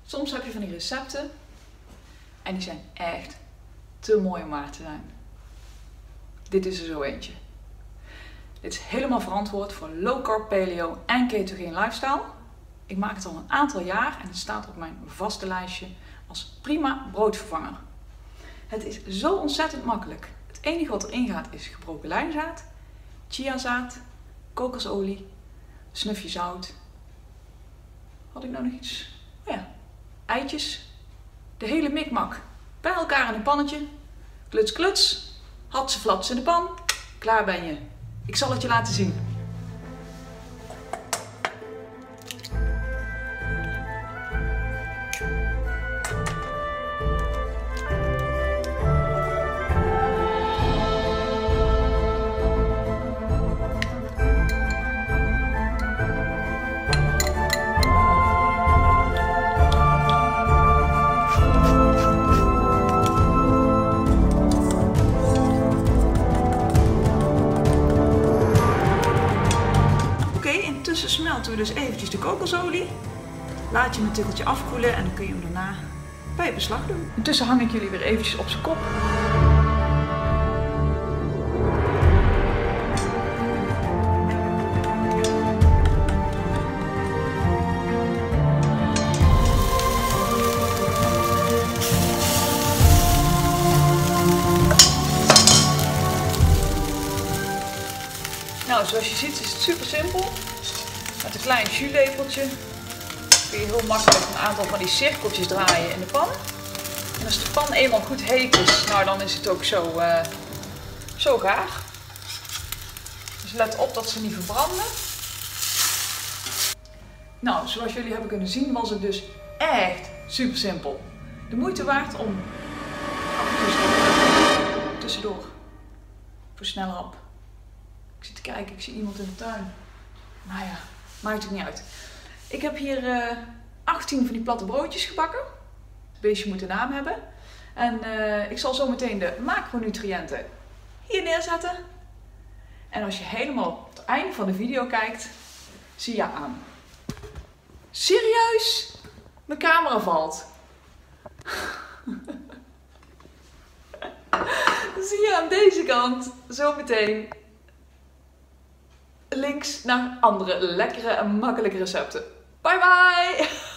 Soms heb je van die recepten en die zijn echt te mooi om waar te zijn. Dit is er zo eentje. Dit is helemaal verantwoord voor low carb paleo en ketogene lifestyle. Ik maak het al een aantal jaar en het staat op mijn vaste lijstje als prima broodvervanger. Het is zo ontzettend makkelijk. Het enige wat erin gaat is gebroken lijnzaad, chiazaad, kokosolie, snufje zout. Had ik nou nog iets? Oh ja, eitjes. De hele mikmak bij elkaar in een pannetje. Kluts kluts, hatseflats in de pan. Klaar ben je. Ik zal het je laten zien. Intussen smelten we dus eventjes de kokosolie. Laat je hem een tikkeltje afkoelen en dan kun je hem daarna bij je beslag doen. Intussen hang ik jullie weer eventjes op zijn kop. Nou, zoals je ziet is het super simpel. Met een klein jus-lepeltje kun je heel makkelijk een aantal van die cirkeltjes draaien in de pan. En als de pan eenmaal goed heet is, nou dan is het ook zo gaar. Dus let op dat ze niet verbranden. Nou, zoals jullie hebben kunnen zien was het dus echt super simpel. De moeite waard om tussendoor voor snelle hap. Ik zit te kijken, ik zie iemand in de tuin. Nou ja, maakt het niet uit. Ik heb hier 18 van die platte broodjes gebakken. Het beestje moet een naam hebben. En ik zal zo meteen de macronutriënten hier neerzetten. En als je helemaal op het einde van de video kijkt, zie je aan. Serieus? Mijn camera valt. Dan zie je aan deze kant zo meteen links naar andere lekkere en makkelijke recepten. Bye bye!